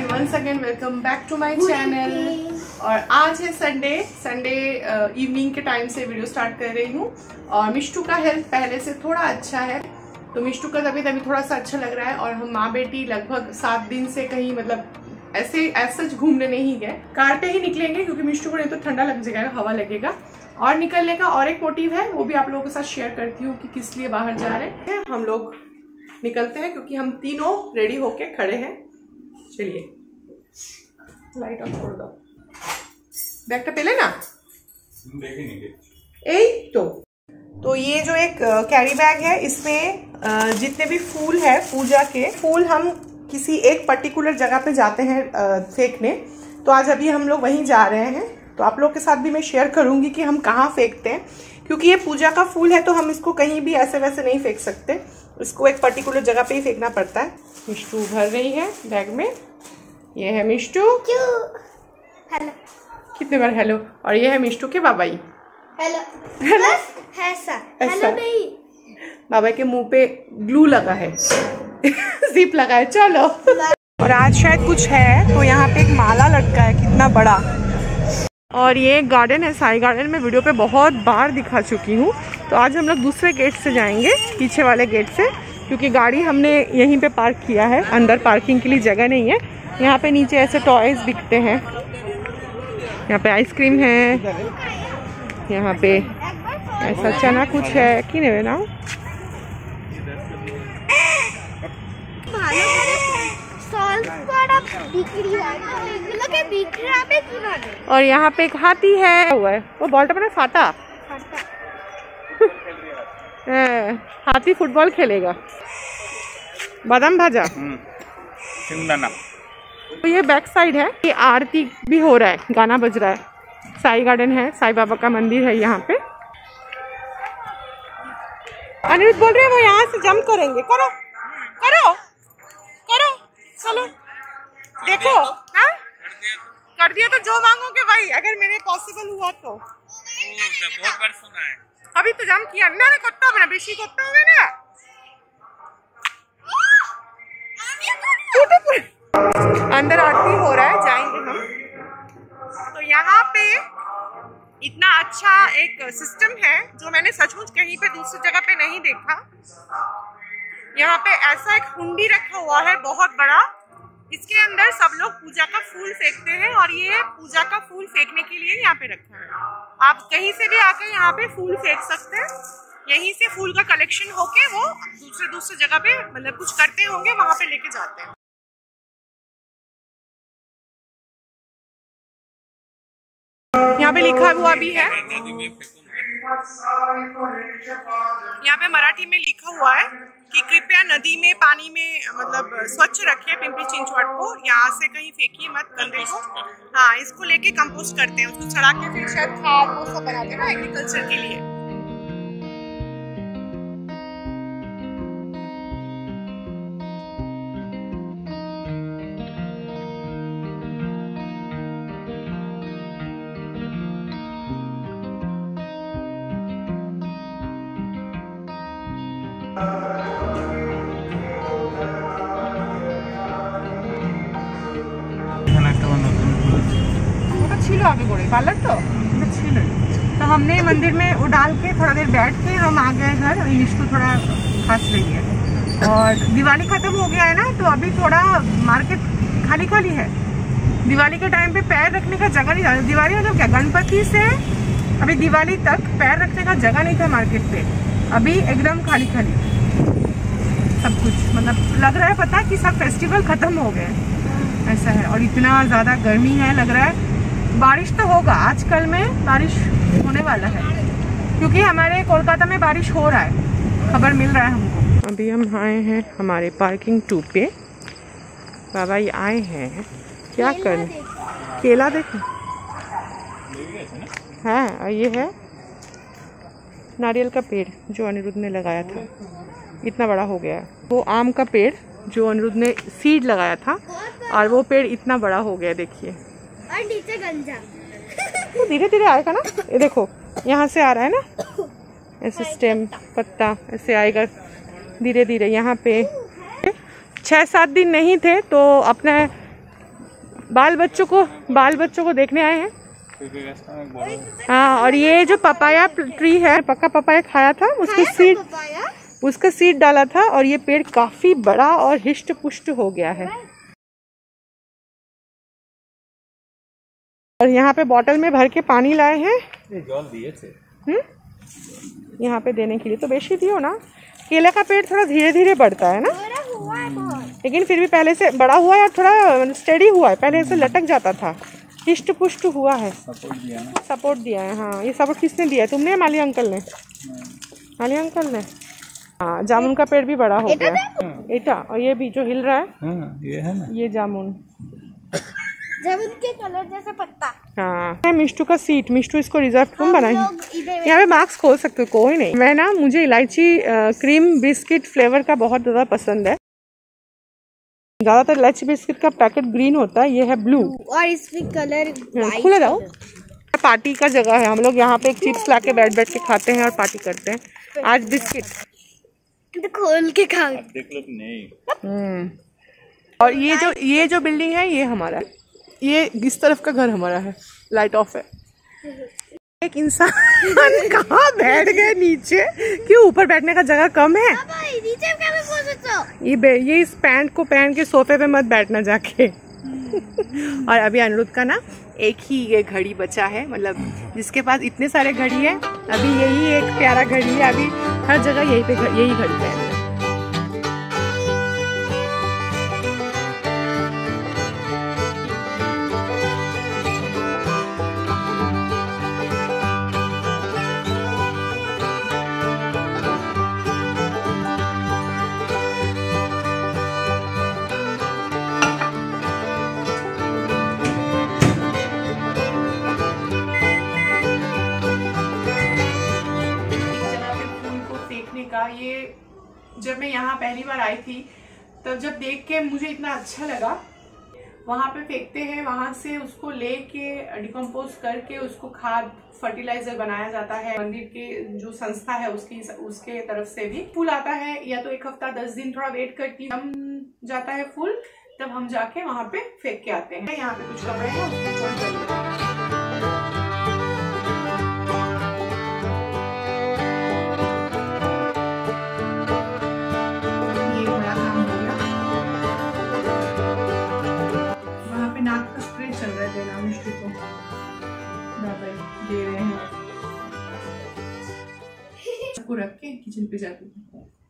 And once again welcome back to my channel. और आज है संडे इवनिंग के टाइम से वीडियो स्टार्ट कर रही हूँ। और मिष्टू का हेल्थ पहले से थोड़ा अच्छा है, तो मिष्टू का तबीयत अभी थोड़ा सा अच्छा लग रहा है। और हम माँ बेटी लगभग 7 दिन से कहीं मतलब ऐसे घूमने नहीं गए, कार पे ही निकलेंगे क्योंकि मिष्टू को नहीं तो ठंडा लग जाएगा, हवा लगेगा। और निकलने का और एक मोटिव है, वो भी आप लोगों के साथ शेयर करती हूँ कि किस लिए बाहर जा रहे हैं। हम लोग निकलते हैं क्योंकि हम तीनों रेडी होके खड़े हैं। चलिए लाइट ऑफ कर दो, बैग तो पहले ना तो ये जो एक कैरी बैग है, इसमें जितने भी फूल है पूजा के फूल, हम किसी एक पर्टिकुलर जगह पे जाते हैं फेंकने। तो आज अभी हम लोग वहीं जा रहे हैं, तो आप लोग के साथ भी मैं शेयर करूंगी कि हम कहाँ फेंकते हैं। क्योंकि ये पूजा का फूल है तो हम इसको कहीं भी ऐसे वैसे नहीं फेंक सकते, इसको एक पर्टिकुलर जगह पे ही फेंकना पड़ता है। मिष्टू भर रही है बैग में। ये है मिष्टू, हेलो, कितने बार हेलो। और ये है मिष्टू के बाबाई, हेलो हेलो ऐसा हेलो नहीं, बाबा के मुंह पे ग्लू लगा है जिप लगा है। चलो, और आज शायद कुछ है तो यहाँ पे एक माला लटका है, कितना बड़ा। और ये गार्डन है, साई गार्डन में वीडियो पे बहुत बार दिखा चुकी हूँ। तो आज हम लोग दूसरे गेट से जाएंगे, पीछे वाले गेट से, क्योंकि गाड़ी हमने यहीं पे पार्क किया है। अंदर पार्किंग के लिए जगह नहीं है। यहाँ पे नीचे ऐसे टॉयज बिकते हैं, यहाँ पे आइसक्रीम है, यहाँ पे ऐसा चना कुछ है कि नहीं ना। और यहाँ पे एक हाथी है, वो बॉल तो मैंने फाटा हाथी फुटबॉल खेलेगा। बादाम भाजा तो ये बैक साइड है, ये आरती भी हो रहा है, गाना बज रहा है। साई गार्डन है, साई बाबा का मंदिर है यहाँ पे। अनिरुद्ध बोल रहे हैं वो यहाँ से जंप करेंगे। करो करो करो, चलो देखो। हाँ कर दिया तो जो मांगोगे भाई, अगर मेरे पॉसिबल हुआ तो। बहुत बार सुना है, अभी तो जंप किया ना, करता ना बेशी करता होगा ना। अंदर आरती हो रहा है, जाएंगे हम। तो यहाँ पे इतना अच्छा एक सिस्टम है जो मैंने सचमुच कहीं पे दूसरी जगह पे नहीं देखा। यहाँ पे ऐसा एक हुंडी रखा हुआ है बहुत बड़ा, इसके अंदर सब लोग पूजा का फूल फेंकते हैं। और ये पूजा का फूल फेंकने के लिए यहाँ पे रखा है। आप कहीं से भी आकर यहाँ पे फूल फेंक सकते हैं। यहीं से फूल का कलेक्शन होके वो दूसरे जगह पे मतलब कुछ करते होंगे, वहां पे लेके जाते हैं। यहाँ पे लिखा हुआ भी है, यहाँ पे मराठी में लिखा हुआ है कि कृपया नदी में पानी में मतलब स्वच्छ रखिए पिंपरी चिंचवड़ को, यहाँ से कहीं फेंकिए मत गंदे को। हाँ, इसको लेके कंपोस्ट करते हैं, उसको सड़ा के फिर शायद खाद वो सब बनाते हैं ना एग्रीकल्चर के लिए। आगे बढ़े पार्लर तो हमने मंदिर में वो डाल के थोड़ा देर बैठ के हम आ गए घर। अभी मिष्टू थोड़ा हंस रही है और दिवाली खत्म हो गया है ना, तो अभी थोड़ा मार्केट खाली खाली है। दिवाली के टाइम पे पैर रखने का जगह नहीं था। दिवाली मतलब क्या, गणपति से अभी दिवाली तक पैर रखने का जगह नहीं था मार्केट पे। अभी एकदम खाली खाली सब कुछ, मतलब लग रहा है पता कि सब फेस्टिवल खत्म हो गए, ऐसा है। और इतना ज़्यादा गर्मी है, लग रहा है बारिश तो होगा, आजकल में बारिश होने वाला है क्योंकि हमारे कोलकाता में बारिश हो रहा है, खबर मिल रहा है हमको। अभी हम आए हैं हमारे पार्किंग 2 पे। बाबा ये आए हैं क्या करने, केला देखो है। और ये है नारियल का पेड़ जो अनिरुद्ध ने लगाया था, इतना बड़ा हो गया है। वो आम का पेड़ जो अनिरुद्ध ने सीड लगाया था, और वो पेड़ इतना बड़ा हो गया, देखिए। और नीचे गंजा वो धीरे धीरे आएगा ना, ये देखो यहाँ से आ रहा है ना, ऐसे स्टेम पत्ता ऐसे आएगा धीरे धीरे। यहाँ पे 6-7 दिन नहीं थे तो अपना बाल बच्चों को देखने आए हैं। हाँ, और ये जो पपाया ट्री है, पक्का पपाया खाया था, उसका सीड डाला था और ये पेड़ काफी बड़ा और हिष्ट पुष्ट हो गया है। और यहाँ पे बोतल में भर के पानी लाए हैं, जल दिए थे यहाँ पे देने के लिए। तो बेशी दियो ना। केला का पेड़ थोड़ा धीरे धीरे बढ़ता है ना, लेकिन फिर भी पहले से बड़ा हुआ है और थोड़ा स्टेडी हुआ है। पहले ऐसे लटक जाता था, हिष्ट पुष्ट हुआ है। सपोर्ट दिया है। हाँ, ये सपोर्ट किसने दिया है? तुमने? माली अंकल ने? माली अंकल ने। हाँ, जामुन का पेड़ भी बड़ा हो गया। एटा, और ये भी जो हिल रहा है, ये है ना, ये जामुन के कलर जैसे पत्ता। हाँ, मिष्टू का सीट। मिष्टू इसको रिजर्व क्यों बनाई? यहाँ पे मार्क्स खोल सकते हो, कोई नहीं। मैं ना, मुझे इलायची क्रीम बिस्किट फ्लेवर का बहुत ज़्यादा पसंद है। ज़्यादातर इलायची बिस्किट का पैकेट ग्रीन होता है, ये है ब्लू और इसमें कलर खुले रहो। पार्टी का जगह है, हम लोग यहाँ पे एक चिप्स ला के बैठ के खाते हैं और पार्टी करते हैं। आज बिस्किट खोल के खा। देख लो नहीं। और ये जो बिल्डिंग है, ये हमारा है। ये इस तरफ का घर हमारा है। लाइट ऑफ है। एक इंसान कहाँ बैठ गए नीचे? क्यों? ऊपर बैठने का जगह कम है। नीचे ये इस पैंट को पहन के सोफे पे मत बैठना जाके। और अभी अनिरुद्ध का ना एक ही ये घड़ी बचा है, मतलब जिसके पास इतने सारे घड़ी है, अभी यही एक प्यारा घड़ी है। अभी हर जगह यही घड़ी है। का ये जब मैं यहाँ पहली बार आई थी, तब जब देख के मुझे इतना अच्छा लगा। वहाँ पे फेंकते हैं, वहाँ से उसको लेके डिकम्पोज करके उसको खाद फर्टिलाइजर बनाया जाता है। मंदिर के जो संस्था है उसके तरफ से भी फूल आता है। या तो 1 हफ्ता 10 दिन थोड़ा वेट करती, हम जाता है फूल, तब हम जाके वहाँ पे फेंक के आते हैं। यहाँ पे कुछ कपड़े हैं, उसको छोड़ कर दे रहे हैं। रख के किचन पे जाती हूँ।